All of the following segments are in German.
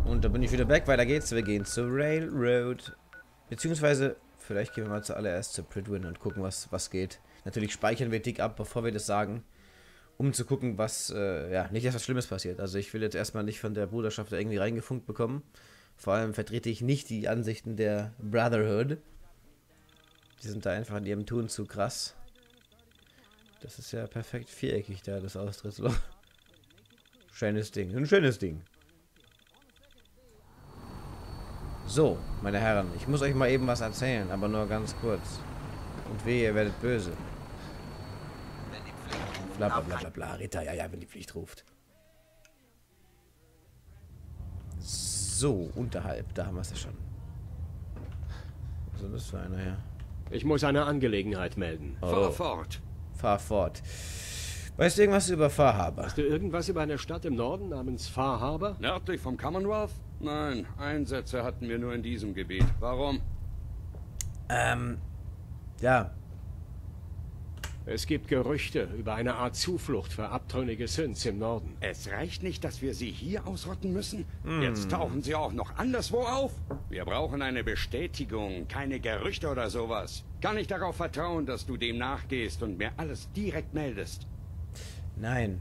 Und da bin ich wieder weg. Weiter geht's. Wir gehen zur Railroad. Beziehungsweise, vielleicht gehen wir mal zuallererst zu Prydwen und gucken, was geht. Natürlich speichern wir dick ab, bevor wir das sagen. Um zu gucken, was, ja, nicht, dass was Schlimmes passiert. Also ich will jetzt erstmal nicht von der Bruderschaft da irgendwie reingefunkt bekommen. Vor allem vertrete ich nicht die Ansichten der Brotherhood. Die sind da einfach in ihrem Tun zu krass. Das ist ja perfekt viereckig da, das Austrittsloch. Schönes Ding, ein schönes Ding. So, meine Herren, ich muss euch mal eben was erzählen, aber nur ganz kurz. Und wehe, ihr werdet böse. Bla bla bla bla bla, Ritter, ja, wenn die Pflicht ruft. So, unterhalb, da haben wir es ja schon. Was ist das für einer hier? Ich muss eine Angelegenheit melden. Oh. Fahr fort. Fahr fort. Weißt du irgendwas über Fahrhaber? Hast du irgendwas über eine Stadt im Norden namens Far Harbor? Nördlich vom Commonwealth? Nein, Einsätze hatten wir nur in diesem Gebiet. Warum? Ja. Es gibt Gerüchte über eine Art Zuflucht für abtrünnige Synths im Norden. Es reicht nicht, dass wir sie hier ausrotten müssen. Jetzt tauchen sie auch noch anderswo auf. Wir brauchen eine Bestätigung, keine Gerüchte oder sowas. Kann ich darauf vertrauen, dass du dem nachgehst und mir alles direkt meldest? Nein.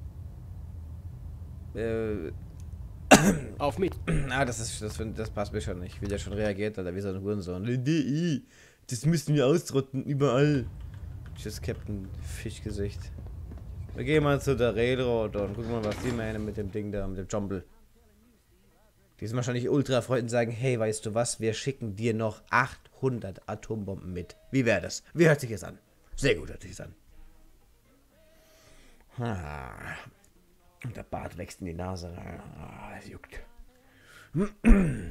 Auf mich. Das passt mir schon nicht. Wie der schon reagiert, Alter, wie so ein Hurensohn. DI, das müssen wir ausrotten, überall. Tschüss, Captain Fischgesicht. Wir gehen mal zu der Railroad und gucken mal, was die meinen mit dem Ding da, mit dem Jumble. Die sind wahrscheinlich ultra erfreut und sagen, hey, weißt du was, wir schicken dir noch 800 Atombomben mit. Wie wäre das? Wie hört sich das an? Sehr gut hört sich das an. Und der Bart wächst in die Nase. Es juckt. Oh Mann, wenn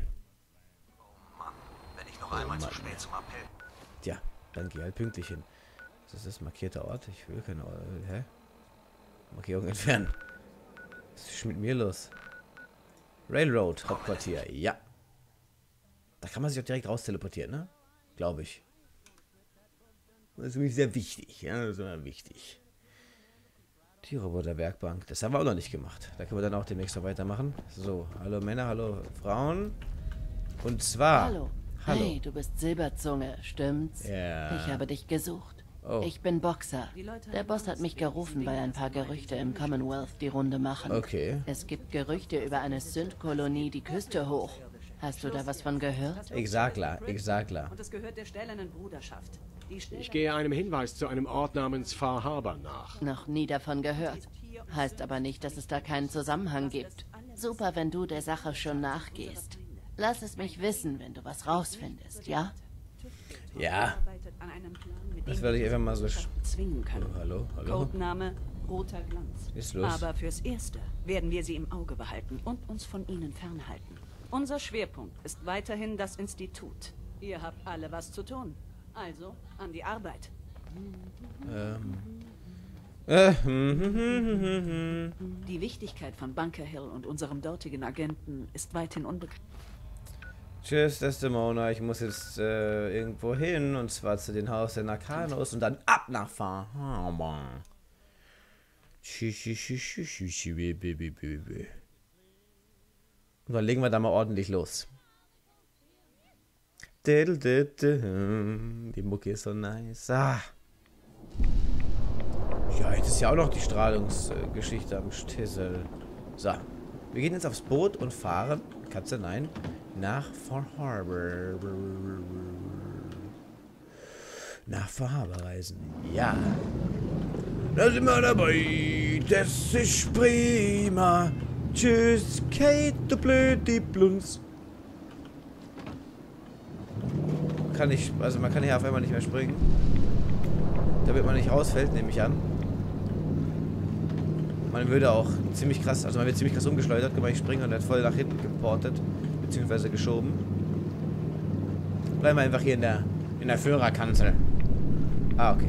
ich noch einmal zu spät zum Appell. Tja, dann geh halt pünktlich hin. Das ist markierter Ort. Ich will keine Ort. Hä? Markierung entfernen. Was ist mit mir los? Railroad, Hauptquartier. Ja. Da kann man sich auch direkt raus teleportieren, ne? Glaube ich. Das ist nämlich sehr wichtig. Ja, das ist immer wichtig. Die Roboterwerkbank. Das haben wir auch noch nicht gemacht. Da können wir dann auch demnächst noch weitermachen. So, hallo Männer, hallo Frauen. Und zwar... Hallo. Hey, du bist Silberzunge, stimmt's? Ja. Ich habe dich gesucht. Oh. Ich bin Boxer. Der Boss hat mich gerufen, weil ein paar Gerüchte im Commonwealth die Runde machen. Okay. Es gibt Gerüchte über eine Synth-Kolonie die Küste hoch. Hast du da was von gehört? Ich sag klar. Und es gehört der stählernen Bruderschaft. Ich gehe einem Hinweis zu einem Ort namens Far Harbor nach. Noch nie davon gehört. Heißt aber nicht, dass es da keinen Zusammenhang gibt. Super, wenn du der Sache schon nachgehst. Lass es mich wissen, wenn du was rausfindest, ja? Ja. Das werde ich einfach mal so... zwingen können. Hallo. Codename Roter Glanz. Ist los. Aber fürs Erste werden wir sie im Auge behalten und uns von ihnen fernhalten. Unser Schwerpunkt ist weiterhin das Institut. Ihr habt alle was zu tun. Also an die Arbeit. Die Wichtigkeit von Bunker Hill und unserem dortigen Agenten ist weithin unbekannt. Tschüss, Desdemona. Ich muss jetzt irgendwo hin. Und zwar zu den Haus der Nakanos. Und dann ab nach Far Harbor. Und dann legen wir da mal ordentlich los. Die Mucke ist so nice. Ah. Ja, jetzt ist ja auch noch die Strahlungsgeschichte am Stissel. So, wir gehen jetzt aufs Boot und fahren, Katze, nein, nach Far Harbor. Nach Far Harbor reisen. Ja. Da sind wir dabei. Das ist prima. Tschüss, Kate, du blödi Blunz. Also man kann hier auf einmal nicht mehr springen. Damit man nicht rausfällt, nehme ich an. Man würde auch ziemlich krass, also man wird ziemlich krass umgeschleudert, kann man nicht springen und wird voll nach hinten geportet, beziehungsweise geschoben. Bleiben wir einfach hier in der Führerkanzel. Ah, okay.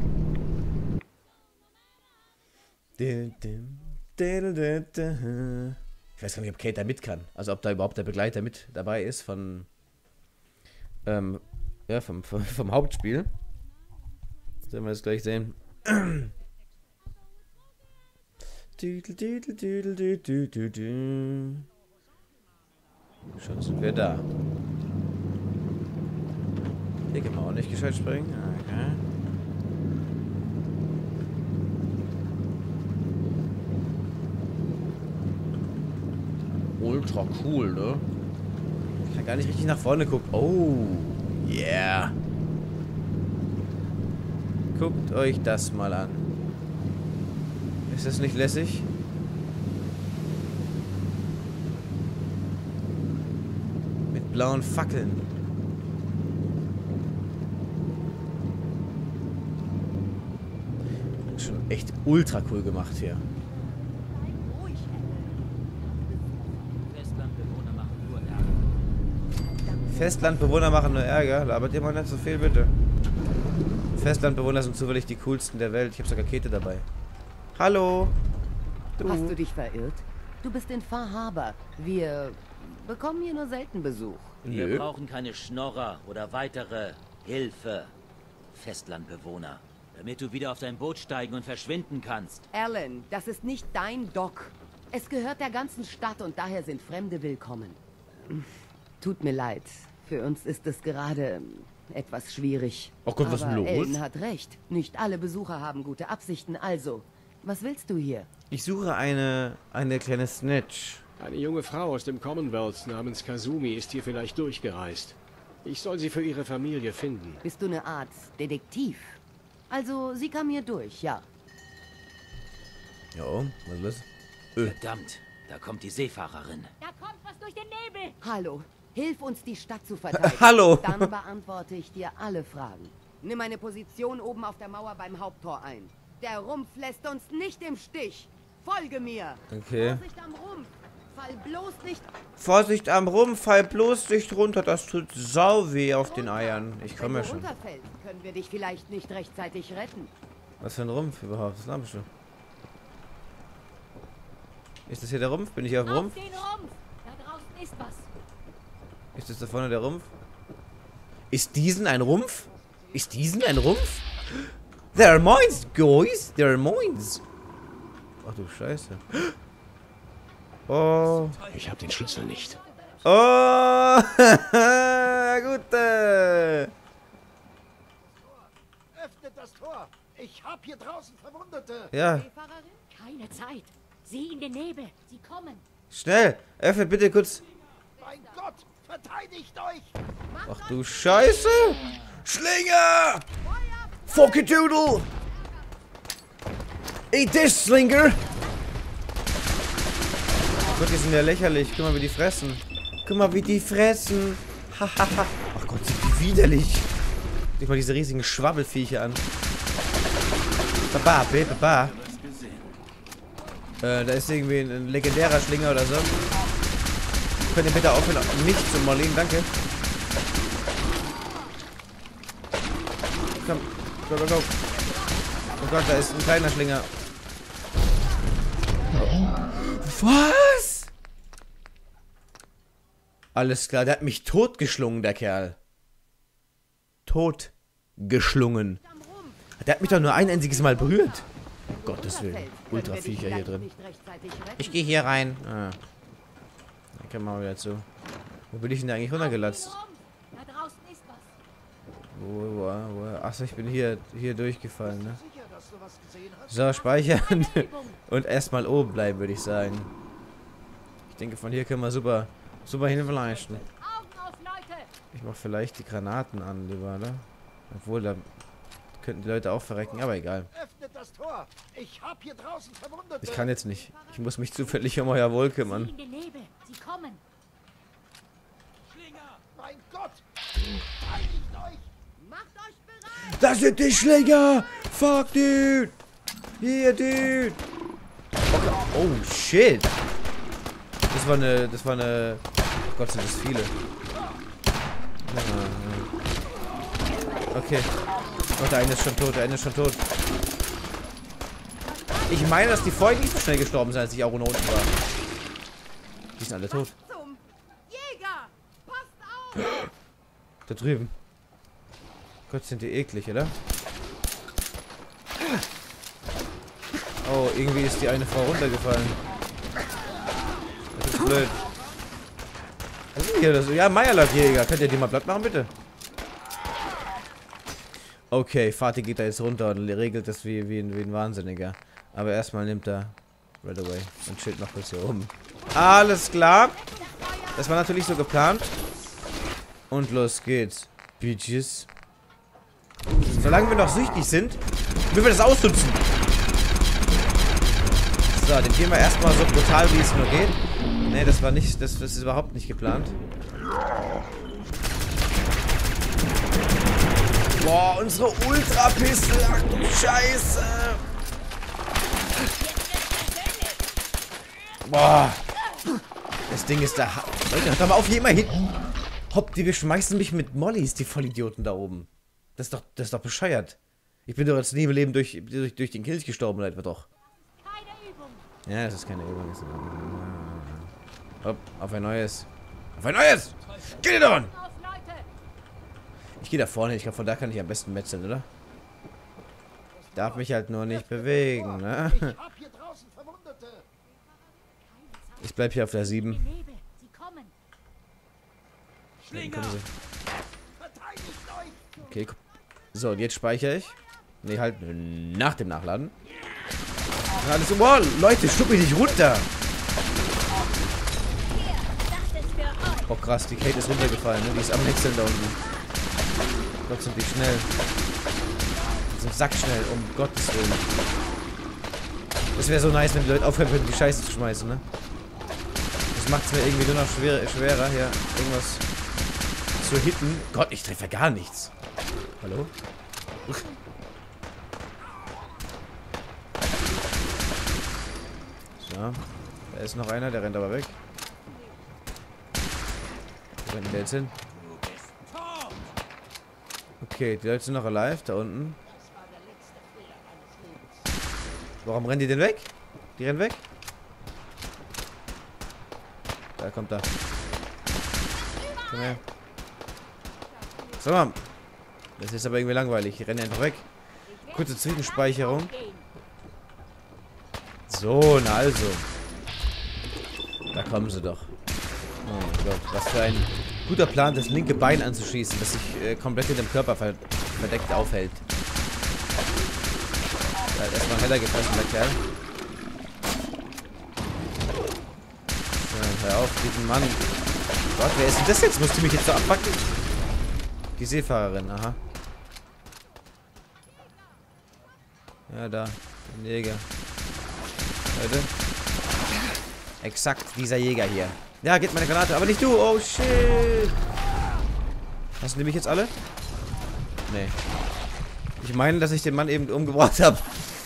Ich weiß gar nicht, ob Kate da mit kann. Also ob da überhaupt der Begleiter mit dabei ist von ja, vom Hauptspiel. Das werden wir jetzt gleich sehen. Schon sind wir da. Hier können wir auch nicht gescheit springen. Okay. Ultra cool, ne? Ich kann gar nicht richtig nach vorne gucken. Oh, yeah. Guckt euch das mal an. Ist das nicht lässig? Mit blauen Fackeln. Schon echt ultra cool gemacht hier. Festlandbewohner machen nur Ärger. Labert ihr mal nicht so viel, bitte. Festlandbewohner sind zufällig die coolsten der Welt. Ich habe sogar Kete dabei. Hallo. Du. Hast du dich verirrt? Du bist in Far Harbor. Wir bekommen hier nur selten Besuch. Wir brauchen keine Schnorrer oder weitere Hilfe. Festlandbewohner. Damit du wieder auf dein Boot steigen und verschwinden kannst. Alan, das ist nicht dein Dock. Es gehört der ganzen Stadt und daher sind Fremde willkommen. Tut mir leid. Für uns ist es gerade etwas schwierig. Oh Gott, was ist denn los? Ellen hat recht. Nicht alle Besucher haben gute Absichten. Also, was willst du hier? Ich suche eine kleine Snitch. Eine junge Frau aus dem Commonwealth namens Kazumi ist hier vielleicht durchgereist. Ich soll sie für ihre Familie finden. Bist du eine Art Detektiv? Also, sie kam hier durch, ja. Jo, was ist das? Verdammt, da kommt die Seefahrerin. Da kommt was durch den Nebel. Hallo, hilf uns, die Stadt zu verteidigen. Hallo. Dann beantworte ich dir alle Fragen. Nimm eine Position oben auf der Mauer beim Haupttor ein. Der Rumpf lässt uns nicht im Stich. Folge mir. Okay. Vorsicht am Rumpf. Fall bloß nicht... Vorsicht am Rumpf, fall bloß nicht runter. Das tut sau weh auf den Eiern. Ich komme ja Wenn schon. du runterfällst, können wir dich vielleicht nicht rechtzeitig retten. Was für ein Rumpf überhaupt? Was laberst du? Ist das hier der Rumpf? Bin ich hier auf dem Auf Rumpf? den Rumpf. Da draußen ist was. Ist das da vorne der Rumpf? Ist diesen ein Rumpf? Ist diesen ein Rumpf? There are mines, guys. There are mines. Ach du Scheiße. Oh. Ich habe den Schlüssel nicht. Oh. Gut. Öffnet das Tor! Ich hab hier draußen Verwundete! Ja, Keine Zeit. Sieh in den Nebel. Sie kommen. schnell. Öffnet bitte kurz. Mein Gott! Verteidigt euch! Ach du Scheiße. Schlinger. Fuck it, Doodle. Eat this, Slinger. Gott, die sind ja lächerlich. Guck mal, wie die fressen. Guck mal, wie die fressen. Hahaha. Ach Gott, sind die widerlich. Guck mal diese riesigen Schwabbelviecher an. Baba, baba. Da ist irgendwie ein legendärer Schlinger oder so. Könnt ihr bitte aufhören, mich zu mollen? Danke. Komm, go, go, go. Oh Gott, da ist ein kleiner Schlinger. Was? Alles klar, der hat mich totgeschlungen, der Kerl. Totgeschlungen. Der hat mich doch nur ein einziges Mal berührt. Um Gottes Willen. Ultraviecher hier drin. Ich gehe hier rein. Ah. Dann können wir mal wieder zu. Wo bin ich denn da eigentlich runtergelatzt? Da draußen ist was. Wo? Achso, ich bin hier durchgefallen, ne? So, speichern. Und erstmal oben bleiben, würde ich sagen. Ich denke, von hier können wir super hinfleischen. Augen auf, Leute. Ich mach vielleicht die Granaten an, lieber, ne? Obwohl, da könnten die Leute auch verrecken, aber egal. Öffnet das Tor! Ich hab hier draußen Verwundete! Ich kann jetzt nicht. Ich muss mich zufällig um euer Wohl Sieh kümmern. in den Nebel. Sie kommen. Mein Gott! Verteidigt euch! Macht euch bereit! Das sind die Schläger! Fuck, dude! Hier, dude! Okay. Oh, shit! Das war eine... Oh Gott, sind das viele. Okay. Oh, der eine ist schon tot, Ich meine, dass die vorhin nicht so schnell gestorben sind, als ich auch unten war. Die sind alle tot. Zum Jäger! Passt auf! Da drüben. Gott, sind die eklig, oder? Oh, irgendwie ist die eine Frau runtergefallen. Das ist blöd. Was ist denn hier das? Ja, Meierlackjäger. Könnt ihr die mal platt machen, bitte? Okay, Fatih geht da jetzt runter und regelt das wie ein Wahnsinniger. Aber erstmal nimmt er Red Away und chillt noch kurz hier oben. Alles klar. Das war natürlich so geplant. Und los geht's. Bitches. Solange wir noch süchtig sind, müssen wir das ausnutzen. So, den gehen wir erstmal so brutal, wie es nur geht. Ne, das war nicht, das ist überhaupt nicht geplant. Boah, unsere Ultra-Pistole, ach du Scheiße. Boah. Das Ding ist da. Leute, hört doch mal auf, hier immer hinten. Hopp, die schmeißen mich mit Mollys, die Vollidioten da oben. Das ist doch bescheuert. Ich bin doch jetzt nie im Leben durch den Kills gestorben, Leute, doch. Ja, das ist keine Übung. Hopp, auf ein neues. Auf ein neues! Geht ihr doch! Ich gehe da vorne, ich glaube, von da kann ich am besten metzeln, oder? Ich darf mich halt nur nicht bewegen, ne? Ich bleib hier auf der 7. Okay, so, und jetzt speichere ich. Ne, halt nach dem Nachladen. Alles so, wow, Leute, schluck mich nicht runter. Oh krass, die Kate ist runtergefallen, ne? Die ist am Wechseln da unten. Gott, sind die schnell. Die sind sackschnell, um Gottes Willen. Das wäre so nice, wenn die Leute aufhören würden, die Scheiße zu schmeißen, ne? Das macht es mir irgendwie nur noch schwerer, hier irgendwas zu hitten. Gott, ich treffe gar nichts. Hallo? So, da ist noch einer, der rennt aber weg. Wo rennt der jetzt hin? Okay, die Leute sind noch alive, da unten. Warum rennen die denn weg? Die rennen weg? Da kommt er. Komm her. So, Mann. Das ist aber irgendwie langweilig. Die rennen einfach weg. Kurze Zwischenspeicherung. So, na also. Da kommen sie doch. Oh mein Gott, was für ein guter Plan, das linke Bein anzuschießen, das sich komplett in dem Körper verdeckt aufhält. Da hat erstmal heller gefressen, der Kerl. So, hör auf, diesen Mann. Gott, wer ist denn das jetzt? Musst du mich jetzt so abpacken? Die Seefahrerin, aha. Ja, da. Ein Jäger. Leute. Exakt dieser Jäger hier. Ja, geht meine Granate, aber nicht du. Oh, shit. Hast du nämlich jetzt alle? Nee. Ich meine, dass ich den Mann eben umgebracht habe.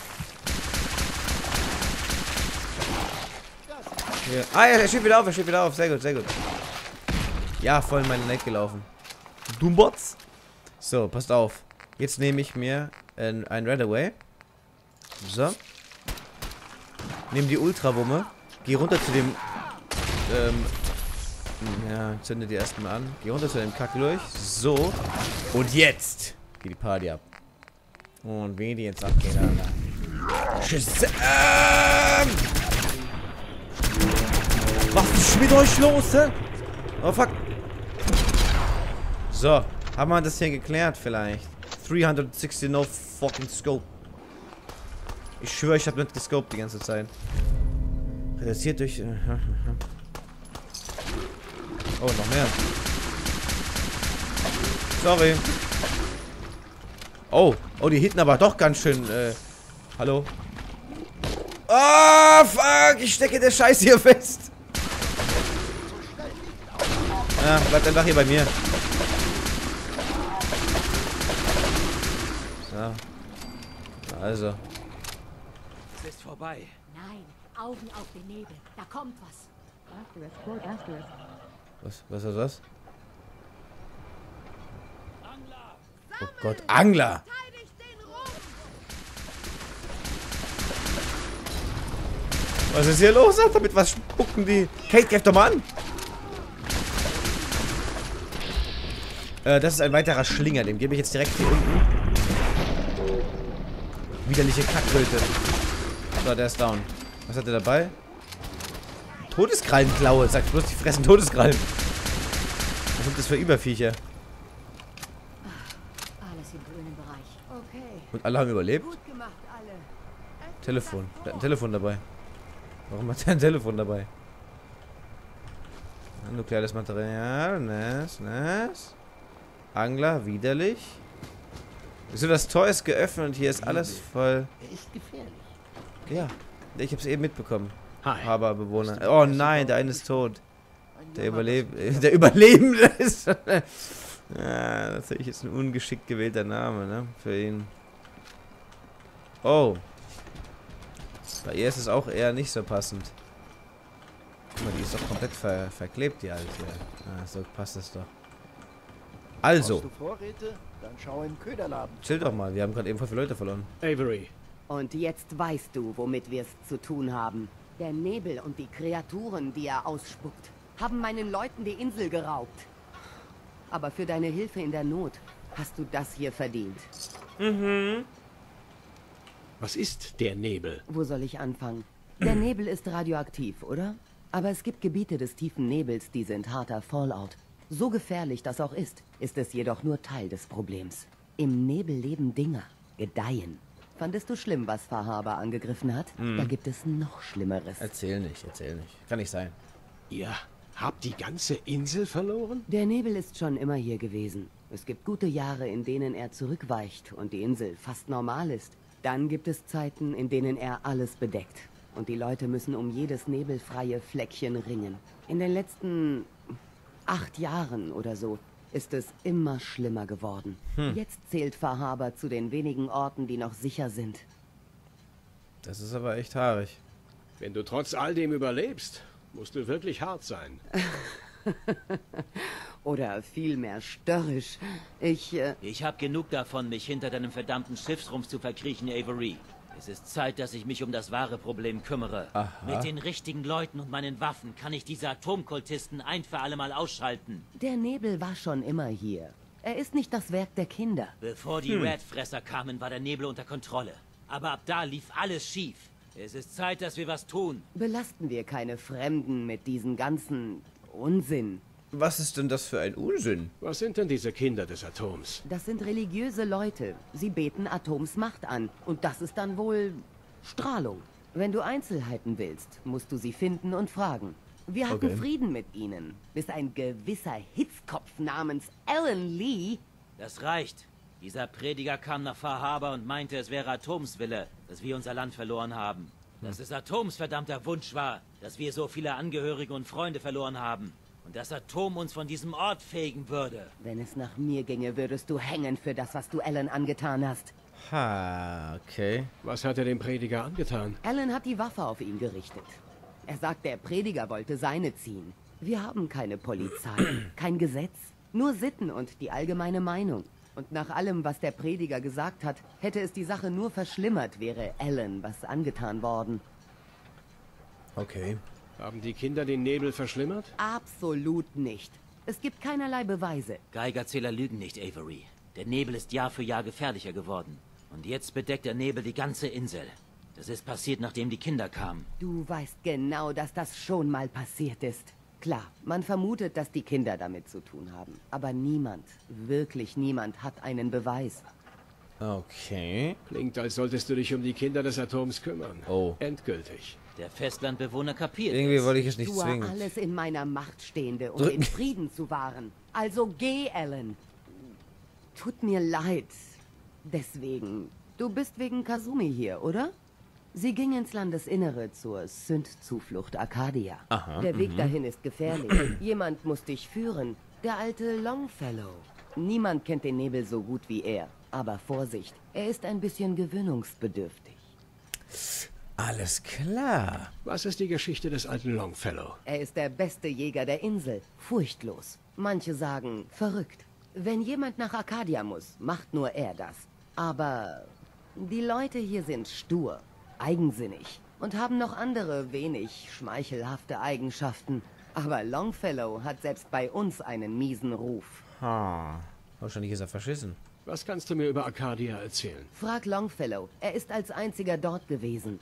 Hier. Ah, ja, er steht wieder auf, er steht wieder auf. Sehr gut, sehr gut. Ja, voll in meine Neck gelaufen. Doombots. So, passt auf. Jetzt nehme ich mir ein Red Away. So. Nehme die Ultrawumme. Geh runter zu dem... ja, zünde die erstmal an. Geh runter zu dem Kack durch. So. Und jetzt geht die Party ab. Und wie die jetzt abgeht, Alter. Shazam! Was ist mit euch los, hä? Oh, fuck. So. Haben wir das hier geklärt, vielleicht? 360 no fucking scope. Ich schwöre, ich habe nicht gescoped die ganze Zeit. Reduziert durch... Oh, noch mehr. Sorry. Oh, die hitten aber doch ganz schön, hallo? Oh, fuck, ich stecke der Scheiß hier fest. Ja, bleibt einfach hier bei mir. So. Also. Es ist vorbei. Nein, Augen auf den Nebel. Da kommt was. Was ist das? Oh Gott, Angler! Was ist hier los? Damit was spucken die? Kate, greif doch mal an! Das ist ein weiterer Schlinger, dem gebe ich jetzt direkt hier unten. Widerliche Kackröte. So, der ist down. Was hat er dabei? Todeskrallenklaue. Sagt bloß, die fressen Todeskrallen. Was sind das für Überviecher? Alles im grünen Bereich. Okay. Und alle haben überlebt? Gut gemacht, alle. Telefon. Der hat ein Telefon dabei. Warum hat er ein Telefon dabei? Nukleares Material. Nice. Angler, widerlich. Wieso, das Tor ist geöffnet und hier ist alles voll. Er ist gefährlich. Ja, ich hab's eben mitbekommen. Hi. Haberbewohner. Oh nein, der eine ist tot. Der Überlebende ist. Ja, natürlich ist ein ungeschickt gewählter Name, ne? Für ihn. Oh. Bei ihr ist es auch eher nicht so passend. Guck mal, die ist doch komplett verklebt, die Alte. Ah, so passt es doch. Also. Brauchst du Vorräte? Dann schau im Köderladen. Chill doch mal, wir haben gerade eben voll viele Leute verloren. Avery. Und jetzt weißt du, womit wir es zu tun haben. Der Nebel und die Kreaturen, die er ausspuckt, haben meinen Leuten die Insel geraubt. Aber für deine Hilfe in der Not hast du das hier verdient. Was ist der Nebel? Wo soll ich anfangen? Der Nebel ist radioaktiv, oder? Aber es gibt Gebiete des tiefen Nebels, die sind harter Fallout. So gefährlich das auch ist es jedoch nur Teil des Problems. Im Nebel leben Dinger, gedeihen. Fandest du schlimm, was Fahaber angegriffen hat? Da gibt es noch Schlimmeres. Erzähl nicht. Kann nicht sein. Ihr habt die ganze Insel verloren? Der Nebel ist schon immer hier gewesen. Es gibt gute Jahre, in denen er zurückweicht und die Insel fast normal ist. Dann gibt es Zeiten, in denen er alles bedeckt. Und die Leute müssen um jedes nebelfreie Fleckchen ringen. In den letzten 8 Jahren oder so ist es immer schlimmer geworden. Jetzt zählt Fahaber zu den wenigen Orten, die noch sicher sind. Das ist aber echt haarig. Wenn du trotz all dem überlebst, musst du wirklich hart sein. Oder vielmehr störrisch. Ich Ich hab genug davon, mich hinter deinem verdammten Schiffsrumpf zu verkriechen, Avery. Es ist Zeit, dass ich mich um das wahre Problem kümmere. Aha. Mit den richtigen Leuten und meinen Waffen kann ich diese Atomkultisten ein für alle Mal ausschalten. Der Nebel war schon immer hier. Er ist nicht das Werk der Kinder. Bevor die Redfresser kamen, war der Nebel unter Kontrolle. Aber ab da lief alles schief. Es ist Zeit, dass wir was tun. Belasten wir keine Fremden mit diesem ganzen Unsinn. Was ist denn das für ein Unsinn? Was sind denn diese Kinder des Atoms? Das sind religiöse Leute. Sie beten Atoms Macht an. Und das ist dann wohl Strahlung. Wenn du Einzelheiten willst, musst du sie finden und fragen. Wir hatten Okay. Frieden mit ihnen, bis ein gewisser Hitzkopf namens Alan Lee... Das reicht. Dieser Prediger kam nach Fahaber und meinte, es wäre Atoms Wille, dass wir unser Land verloren haben. Dass es Atoms verdammter Wunsch war, dass wir so viele Angehörige und Freunde verloren haben. Und das Atom uns von diesem Ort fegen würde. Wenn es nach mir ginge, würdest du hängen für das, was du Alan angetan hast. Ha, okay. Was hat er dem Prediger angetan? Alan hat die Waffe auf ihn gerichtet. Er sagt, der Prediger wollte seine ziehen. Wir haben keine Polizei, kein Gesetz, nur Sitten und die allgemeine Meinung. Und nach allem, was der Prediger gesagt hat, hätte es die Sache nur verschlimmert, wäre Alan was angetan worden. Okay. Haben die Kinder den Nebel verschlimmert? Absolut nicht. Es gibt keinerlei Beweise. Geigerzähler lügen nicht, Avery. Der Nebel ist Jahr für Jahr gefährlicher geworden. Und jetzt bedeckt der Nebel die ganze Insel. Das ist passiert, nachdem die Kinder kamen. Du weißt genau, dass das schon mal passiert ist. Klar, man vermutet, dass die Kinder damit zu tun haben. Aber niemand, wirklich niemand, hat einen Beweis. Okay. Klingt, als solltest du dich um die Kinder des Atoms kümmern. Oh. Endgültig. Der Festlandbewohner kapiert Irgendwie es. wollte ich es nicht Tue zwingen. alles in meiner Macht Stehende, um Drücken. den Frieden zu wahren. Also geh, Alan. Tut mir leid. Deswegen. Du bist wegen Kasumi hier, oder? Sie ging ins Landesinnere zur Sünd-Zuflucht Arcadia. Aha, Der Weg dahin ist gefährlich. Jemand muss dich führen. Der alte Longfellow. Niemand kennt den Nebel so gut wie er. Aber Vorsicht, er ist ein bisschen gewöhnungsbedürftig. Alles klar. Was ist die Geschichte des alten Longfellow? Er ist der beste Jäger der Insel. Furchtlos. Manche sagen verrückt. Wenn jemand nach Arcadia muss, macht nur er das. Aber die Leute hier sind stur, eigensinnig und haben noch andere wenig schmeichelhafte Eigenschaften. Aber Longfellow hat selbst bei uns einen miesen Ruf. Ha. Wahrscheinlich ist er verschissen. Was kannst du mir über Arcadia erzählen? Frag Longfellow. Er ist als einziger dort gewesen.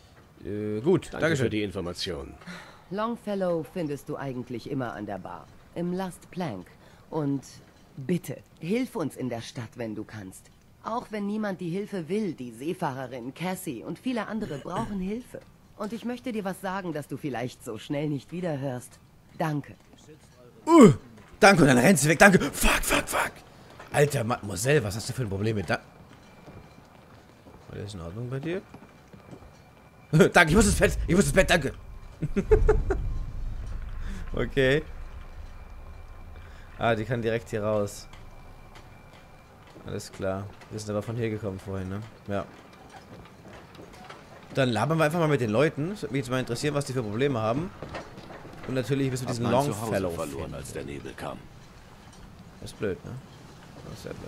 Gut, Danke Dankeschön. für die Information. Longfellow findest du eigentlich immer an der Bar. im Last Plank. Und bitte, hilf uns in der Stadt, wenn du kannst. Auch wenn niemand die Hilfe will, die Seefahrerin, Cassie und viele andere brauchen Hilfe. Und ich möchte dir was sagen, das du vielleicht so schnell nicht wiederhörst. Danke. Danke, und dann rennt sie weg. Danke. Fuck. Alter, Mademoiselle, was hast du für ein Problem mit da? Alles in Ordnung bei dir? Danke, ich muss ins Bett, danke. Okay. Ah, die kann direkt hier raus. Alles klar. Wir sind aber von hier gekommen vorhin, ne? Ja. Dann labern wir einfach mal mit den Leuten. Es würde mich jetzt mal interessieren, was die für Probleme haben. Und natürlich bist du diesen Longfellow verloren, als der Nebel kam. Das ist blöd, ne? Das ist sehr blöd.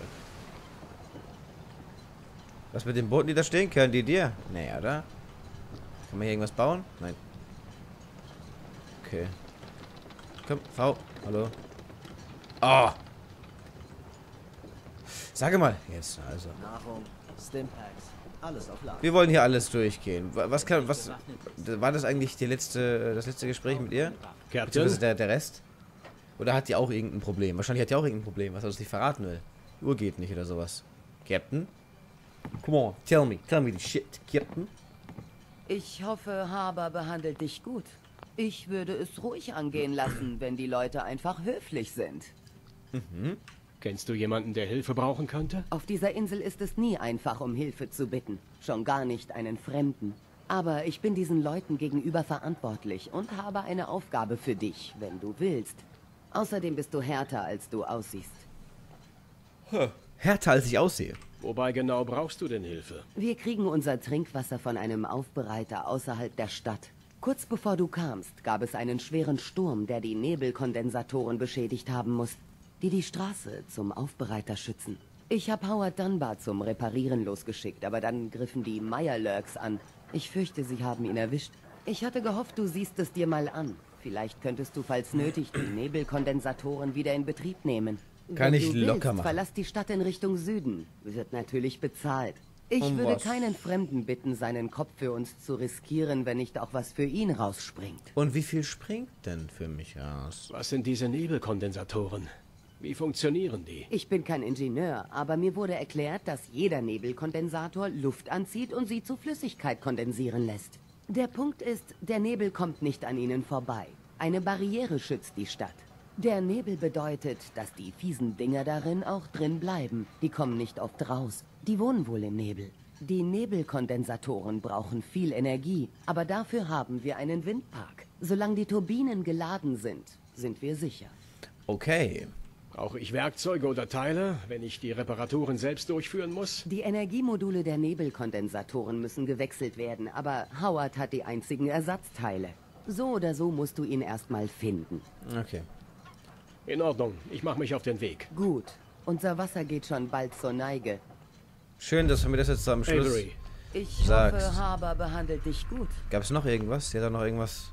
Was mit den Booten, die da stehen? Können die dir? Nee, oder? Kann man hier irgendwas bauen? Nein. Okay. Komm, V. Hallo. Oh! Sage mal. Jetzt, also. Nahrung, Stimpaks, alles auf Lager. Wir wollen hier alles durchgehen. Was war das eigentlich das letzte Gespräch mit ihr? Captain? Der Rest? Oder hat die auch irgendein Problem? Wahrscheinlich hat die auch irgendein Problem, was er uns nicht verraten will. Die Uhr geht nicht oder sowas. Captain? Come on, tell me the shit, Captain. Ich hoffe, Haber behandelt dich gut. Ich würde es ruhig angehen lassen, wenn die Leute einfach höflich sind. Mhm. Kennst du jemanden, der Hilfe brauchen könnte? Auf dieser Insel ist es nie einfach, um Hilfe zu bitten. Schon gar nicht einen Fremden. Aber ich bin diesen Leuten gegenüber verantwortlich und habe eine Aufgabe für dich, wenn du willst. Außerdem bist du härter, als du aussiehst. Härter, als ich aussehe. Wobei genau brauchst du denn Hilfe? Wir kriegen unser Trinkwasser von einem Aufbereiter außerhalb der Stadt. Kurz bevor du kamst, gab es einen schweren Sturm, der die Nebelkondensatoren beschädigt haben muss, die Straße zum Aufbereiter schützen. Ich habe Howard Dunbar zum Reparieren losgeschickt, aber dann griffen die Mirelurks an. Ich fürchte, sie haben ihn erwischt. Ich hatte gehofft, du siehst es dir mal an. Vielleicht könntest du, falls nötig, die Nebelkondensatoren wieder in Betrieb nehmen. Kann ich Wenn du locker willst, machen. verlass die Stadt in Richtung Süden. Wird natürlich bezahlt. Ich würde was? keinen Fremden bitten, seinen Kopf für uns zu riskieren, wenn nicht auch was für ihn rausspringt. Und wie viel springt denn für mich raus? Was sind diese Nebelkondensatoren? Wie funktionieren die? Ich bin kein Ingenieur, aber mir wurde erklärt, dass jeder Nebelkondensator Luft anzieht und sie zu Flüssigkeit kondensieren lässt. Der Punkt ist, der Nebel kommt nicht an ihnen vorbei. Eine Barriere schützt die Stadt. Der Nebel bedeutet, dass die fiesen Dinger darin auch drin bleiben. Die kommen nicht oft raus. Die wohnen wohl im Nebel. Die Nebelkondensatoren brauchen viel Energie, aber dafür haben wir einen Windpark. Solange die Turbinen geladen sind, sind wir sicher. Okay. Brauche ich Werkzeuge oder Teile, wenn ich die Reparaturen selbst durchführen muss? Die Energiemodule der Nebelkondensatoren müssen gewechselt werden, aber Howard hat die einzigen Ersatzteile. So oder so musst du ihn erstmal finden. Okay. In Ordnung, ich mache mich auf den Weg. Gut. Unser Wasser geht schon bald zur Neige. Schön, dass du mir das jetzt am Schluss Avery. Ich sagst. hoffe, Haber behandelt dich gut. Gab es noch irgendwas? Sie hat da noch irgendwas...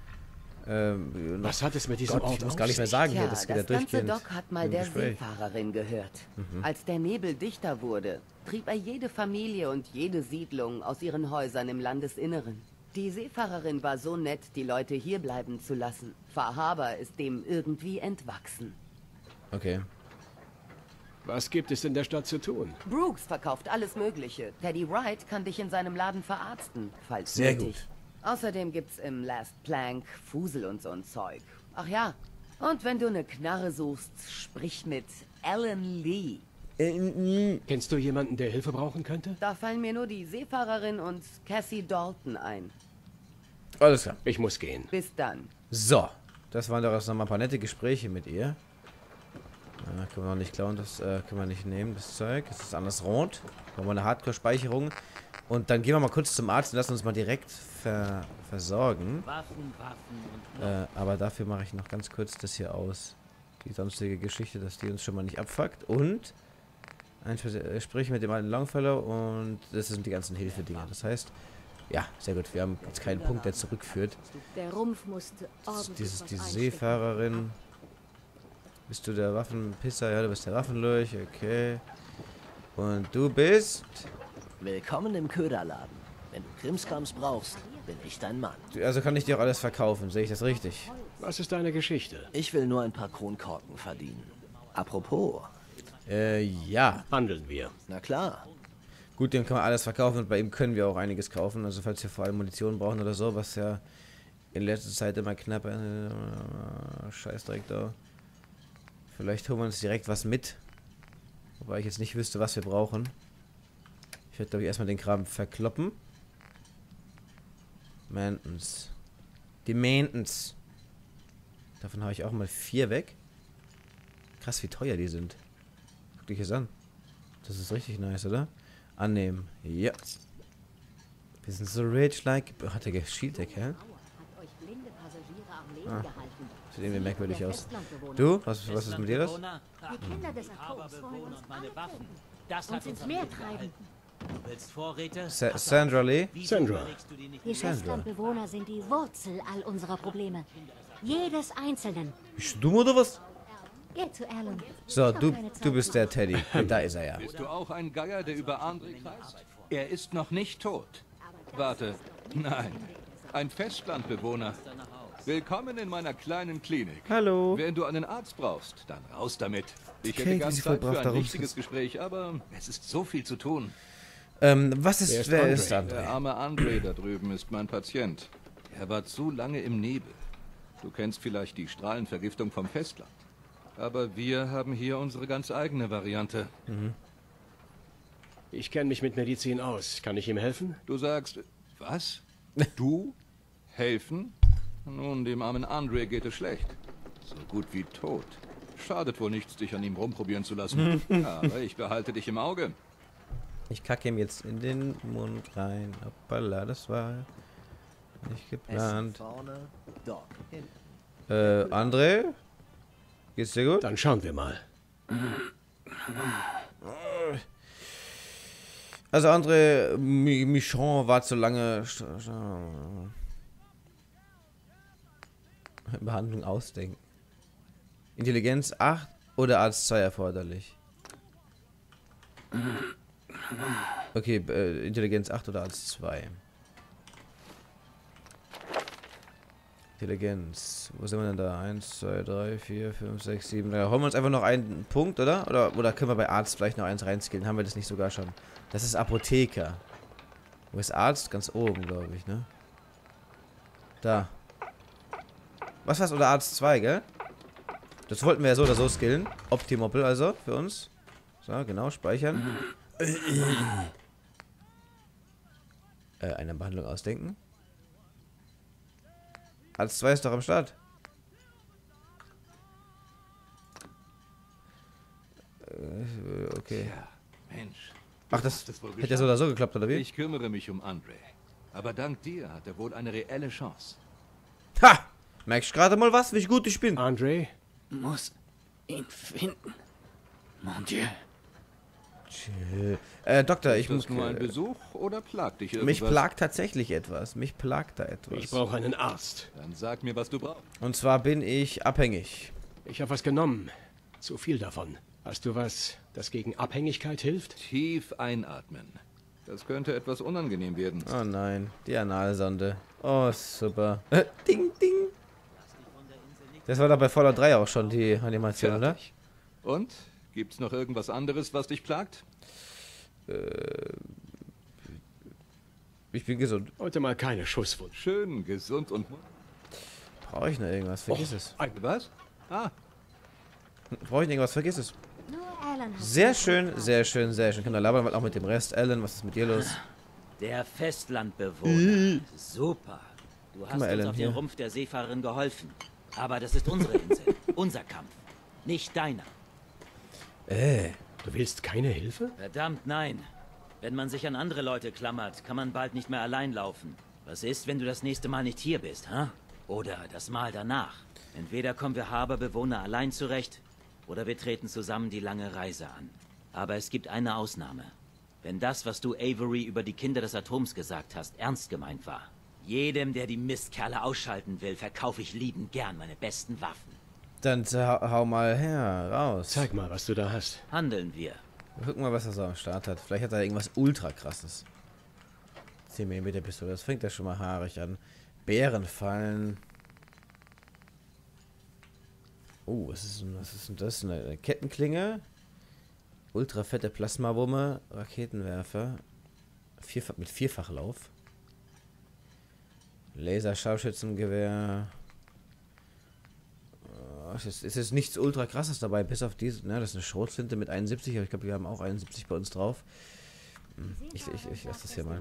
Was hat es mit diesem Gott, ich Ort muss auf gar nicht mehr sich? sagen hier. Tja, Das geht ja das ganze durchgehend Dock hat mal im der Gespräch. Seefahrerin gehört. Als der Nebel dichter wurde, trieb er jede Familie und jede Siedlung aus ihren Häusern im Landesinneren. Die Seefahrerin war so nett, die Leute hier bleiben zu lassen. Haber ist dem irgendwie entwachsen. Okay. Was gibt es in der Stadt zu tun? Brooks verkauft alles Mögliche. Teddy Wright kann dich in seinem Laden verarzten, falls Sehr nötig. gut. Außerdem gibt's im Last Plank Fusel und so ein Zeug. Ach ja, und wenn du eine Knarre suchst, sprich mit Alan Lee. Kennst du jemanden, der Hilfe brauchen könnte? Da fallen mir nur die Seefahrerin und Cassie Dalton ein. Alles klar. Ich muss gehen. Bis dann. So. Das waren doch erst noch mal ein paar nette Gespräche mit ihr. Können wir noch nicht klauen, das können wir nicht nehmen, das Zeug. Das ist anders rot. Brauchen wir eine Hardcore-Speicherung. Und dann gehen wir mal kurz zum Arzt und lassen uns mal direkt versorgen. Waffen und... Aber dafür mache ich noch ganz kurz das hier aus. Die sonstige Geschichte, dass die uns schon mal nicht abfuckt. Und sprich mit dem alten Longfellow und das sind die ganzen Hilfedinger. Das heißt, ja, sehr gut. Wir haben jetzt keinen Punkt, der zurückführt. Der Rumpf musste ordentlich Die Seefahrerin. Bist du der Waffenpisser? Ja, du bist der Waffenlurch. Okay. Und du bist... Willkommen im Köderladen. Wenn du Krimskrams brauchst, bin ich dein Mann. Also kann ich dir auch alles verkaufen. Sehe ich das richtig? Was ist deine Geschichte? Ich will nur ein paar Kronkorken verdienen. Apropos. Ja. Handeln wir. Na klar. Gut, dem kann man alles verkaufen und bei ihm können wir auch einiges kaufen. Also falls wir vor allem Munition brauchen oder so, was ja in letzter Zeit immer knapp... Scheißdreck da. Vielleicht holen wir uns direkt was mit. Wobei ich jetzt nicht wüsste, was wir brauchen. Ich werde, glaube ich, erstmal den Kram verkloppen. Maintenance. Die Maintenance. Davon habe ich auch mal 4 weg. Krass, wie teuer die sind. Guck dich das an. Das ist richtig nice, oder? Annehmen. Ja. Wir sind so rich like... Hat der geschielt, der Kerl? Ah. Sieht irgendwie merkwürdig aus. Du? Was ist mit dir das? Die Kinder des Atoms wollen uns alle Waffen. und ins Meer treiben. Du willst Vorräte? Sandra Lee? Sandra. Die Festlandbewohner sind die Wurzel all unserer Probleme. Jedes Einzelnen. Bist du dumm oder was? Geh zu Alan. So, du bist der Teddy. Da ist er ja. Bist du auch ein Geier, der über André kreist? Er ist noch nicht tot. Warte, nein. Ein Festlandbewohner. Willkommen in meiner kleinen Klinik. Hallo. Wenn du einen Arzt brauchst, dann raus damit. Ich Okay, hätte ganz wie Zeit vollbracht für ein darum wichtiges sitzt. Gespräch, aber es ist so viel zu tun. Wer ist André? Der arme André da drüben ist mein Patient. Er war zu lange im Nebel. Du kennst vielleicht die Strahlenvergiftung vom Festland. Aber wir haben hier unsere ganz eigene Variante. Ich kenne mich mit Medizin aus. Kann ich ihm helfen? Du sagst, was? Du? Helfen? Nun, dem armen André geht es schlecht. So gut wie tot. Schadet wohl nichts, dich an ihm rumprobieren zu lassen. Aber ich behalte dich im Auge. Ich kacke ihm jetzt in den Mund rein. Hoppala, das war nicht geplant. Vorne, dort, hinten. André? Geht's dir gut? Dann schauen wir mal. Also André Michon war zu lange... Behandlung ausdenken. Intelligenz 8 oder Arzt 2 erforderlich? Okay, Intelligenz 8 oder Arzt 2. Intelligenz. Wo sind wir denn da? 1, 2, 3, 4, 5, 6, 7. Da holen wir uns einfach noch einen Punkt, oder? Oder können wir bei Arzt vielleicht noch eins reinskillen? Haben wir das nicht sogar schon? Das ist Apotheker. Wo ist Arzt? Ganz oben, glaube ich, ne? Da. Was war's? Oder Arzt 2, gell? Das wollten wir ja so oder so skillen. Optimoppel also für uns. So, genau, speichern. Eine Behandlung ausdenken. Arzt 2 ist doch am Start. Okay. Ja, Mensch. Ach, das hätte ja so oder so geklappt, oder wie? Ich kümmere mich um André. Aber dank dir hat er wohl eine reelle Chance. Ha! Merkst du gerade mal was, wie gut ich bin? André? Muss ihn finden. Mon Dieu. Chill. Doktor, ich muss... Ist das nur ein Besuch oder plagt dich irgendwas? Mich plagt tatsächlich etwas. Mich plagt da etwas. Ich brauche einen Arzt. Dann sag mir, was du brauchst. Und zwar bin ich abhängig. Ich habe was genommen. Zu viel davon. Hast du was, das gegen Abhängigkeit hilft? Tief einatmen. Das könnte etwas unangenehm werden. Oh nein, die Analsonde. Oh, super. Ding, ding. Das war doch bei Fallout 3 auch schon die Animation, Fertig. Oder? Und? Gibt's noch irgendwas anderes, was dich plagt? Ich bin gesund. Heute mal keine Schusswunde. Schön, gesund und... Brauche ich noch irgendwas? Vergiss es. Was? Ah. Brauche ich noch irgendwas? Vergiss es. Nur Alan hat Sehr schön, sehr schön, sehr schön. Kann da labern, auch mit dem Rest. Alan, was ist mit dir los? Der Festlandbewohner. Super. Du hast mal, uns Alan, auf hier. den Rumpf der Seefahrerin geholfen. Aber das ist unsere Insel. Unser Kampf. Nicht deiner. Du willst keine Hilfe? Verdammt, nein. Wenn man sich an andere Leute klammert, kann man bald nicht mehr allein laufen. Was ist, wenn du das nächste Mal nicht hier bist, ha? Oder das Mal danach? Entweder kommen wir Haberbewohner allein zurecht, oder wir treten zusammen die lange Reise an. Aber es gibt eine Ausnahme. Wenn das, was du Avery über die Kinder des Atoms gesagt hast, ernst gemeint war. Jedem, der die Mistkerle ausschalten will, verkaufe ich liebend gern meine besten Waffen. Dann hau mal her, raus. Zeig mal, was du da hast. Handeln wir. Guck mal, was er so am Start hat. Vielleicht hat er irgendwas ultra krasses. 10 mm Pistole, das fängt ja schon mal haarig an. Bärenfallen. Oh, was ist denn das? Eine Kettenklinge. Ultra fette Plasmawumme. Raketenwerfer. Mit Vierfachlauf. Laser-Scharfschützengewehr. Es ist jetzt nichts ultra krasses dabei, bis auf diese. Ne, das ist eine Schrotflinte mit 71, aber ich glaube, wir haben auch 71 bei uns drauf. Ich lasse das hier mal.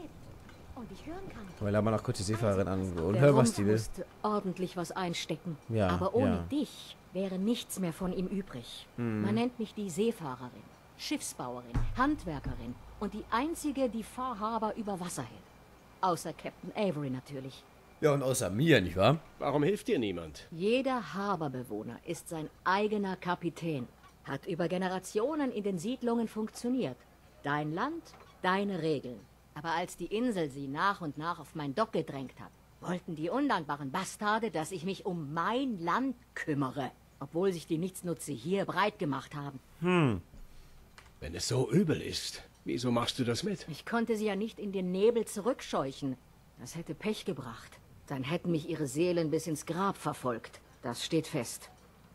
Wir laden mal noch kurz die Seefahrerin an und hör, was die will. Ordentlich was einstecken. Ja, aber ohne ja. dich wäre nichts mehr von ihm übrig. Man nennt mich die Seefahrerin, Schiffsbauerin, Handwerkerin und die einzige, die Far Harbor über Wasser hält. Außer Captain Avery natürlich. Ja, und außer mir, nicht wahr? Warum hilft dir niemand? Jeder Harborbewohner ist sein eigener Kapitän. Hat über Generationen in den Siedlungen funktioniert. Dein Land, deine Regeln. Aber als die Insel sie nach und nach auf mein Dock gedrängt hat, wollten die undankbaren Bastarde, dass ich mich um mein Land kümmere. Obwohl sich die Nichtsnutze hier breit gemacht haben. Wenn es so übel ist, wieso machst du das mit? Ich konnte sie ja nicht in den Nebel zurückscheuchen. Das hätte Pech gebracht. Dann hätten mich ihre Seelen bis ins Grab verfolgt. Das steht fest.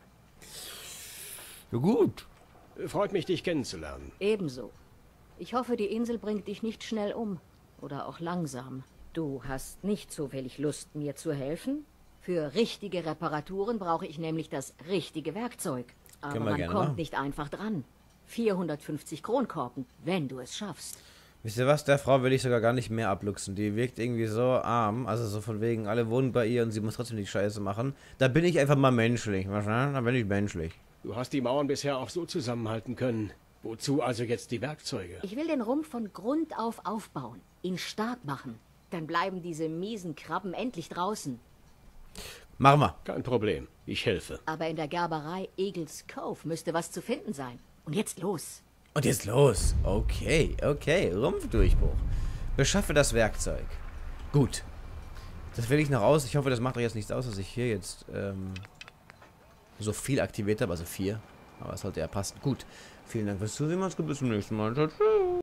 Ja, gut. Freut mich, dich kennenzulernen. Ebenso. Ich hoffe, die Insel bringt dich nicht schnell um. Oder auch langsam. Du hast nicht zufällig Lust, mir zu helfen? Für richtige Reparaturen brauche ich nämlich das richtige Werkzeug. Aber man kommt machen. nicht einfach dran. 450 Kronkorken, wenn du es schaffst. Wisst ihr was? Der Frau will ich sogar gar nicht mehr abluchsen. Die wirkt irgendwie so arm. Also so von wegen, alle wohnen bei ihr und sie muss trotzdem die Scheiße machen. Da bin ich einfach mal menschlich. Da bin ich menschlich. Du hast die Mauern bisher auch so zusammenhalten können. Wozu also jetzt die Werkzeuge? Ich will den Rumpf von Grund auf aufbauen. Ihn stark machen. Dann bleiben diese miesen Krabben endlich draußen. Machen wir. Kein Problem. Ich helfe. Aber in der Gerberei Eagles Cove müsste was zu finden sein. Und jetzt los. Und jetzt los. Okay, okay. Rumpfdurchbruch. Beschaffe das Werkzeug. Gut. Das will ich noch aus. Ich hoffe, das macht euch jetzt nichts aus, dass ich hier jetzt so viel aktiviert habe. Also 4. Aber es sollte ja passen. Gut. Vielen Dank fürs Zusehen. Macht's gut. Bis zum nächsten Mal. Ciao, ciao.